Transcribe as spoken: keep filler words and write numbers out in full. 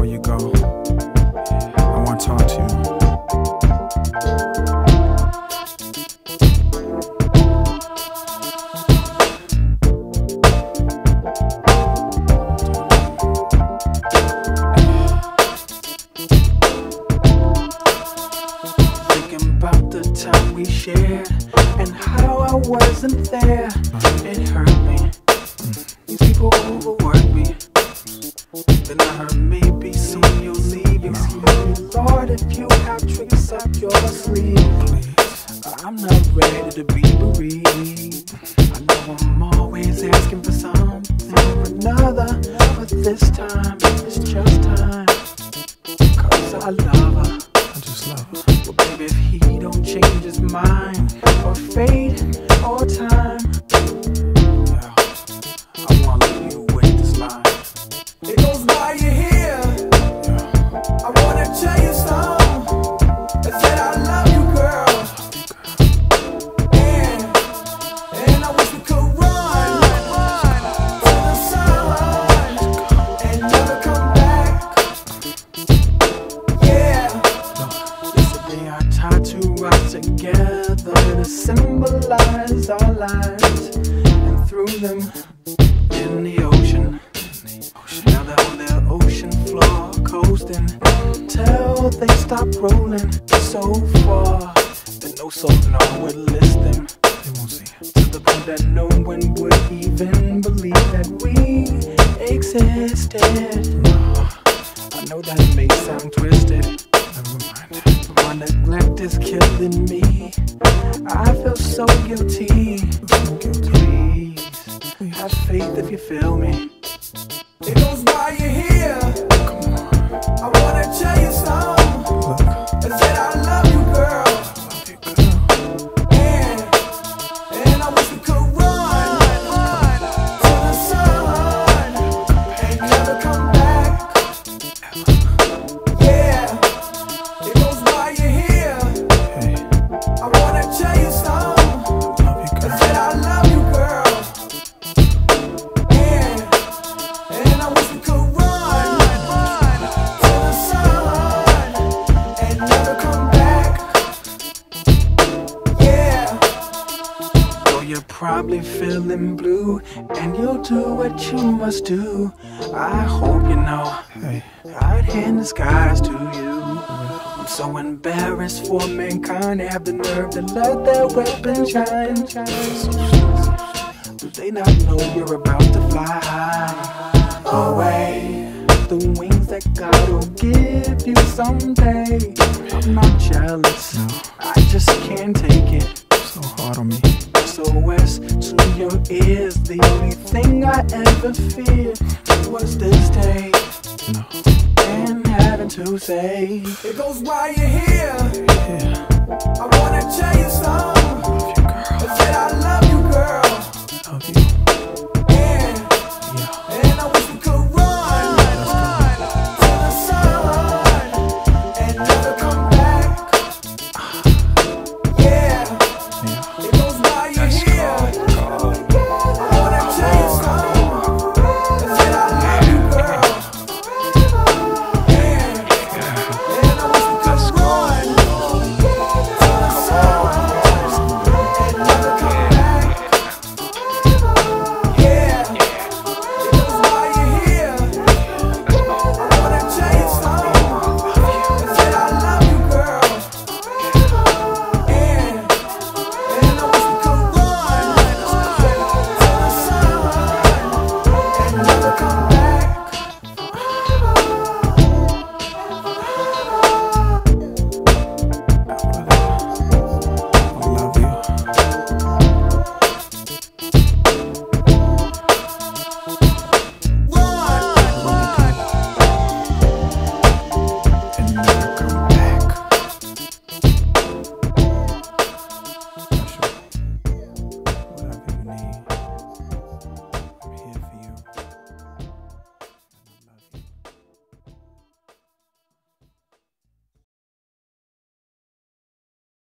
you go, I want to talk to you. Thinking about the time we shared and how I wasn't there. It hurt me. These people overwork me. Then I heard maybe soon you'll leave. Excuse me, Lord, if you have tricks up your sleeve. I'm not ready to be bereaved. I know I'm always asking for something or another, but this time it's just time. Cause I love her. I just love her. Well, baby, if he don't change his mind, or fate, or time, yeah, I wanna leave you with this line. It goes while you're here, yeah. I wanna tell you something. I said I love you, girl. And, and I wish we could run to the sun and never come back. Yeah, this will be our tattoo right together to symbolize our lives, and through them in the ocean. Now they're on their ocean floor coasting till they stop rolling so far that no sonar would list them. They won't see it. To the point that no one would even believe that we existed. I know that may sound twisted. Never mind. But my neglect is killing me. I feel so guilty. So guilty. Please, have faith if you feel me. It goes while you're here. Come on. I wanna tell you something. Look. I said I love you, girl. I love you, girl. And, and I wish we could run to the sun and never come back. Yeah, it goes while you're here. Hey, I wanna tell you something. love you, I girl. said I love you, girl. And, and I wish we could run to the sun and never come back. Yeah. Though you're probably feeling blue, and you'll do what you must do. I hope you know Hey, I'd hand the skies to you. I'm so embarrassed for mankind. They have the nerve to let their weapons shine. Do they not know you're about to fly high away? The wings that God will give you someday. I'm not jealous, I just can't take it. so hard on me. S O S to your ears. The only thing I ever feared was this day, No. and having to say it goes while you're here. Yeah. I wanna tell you something.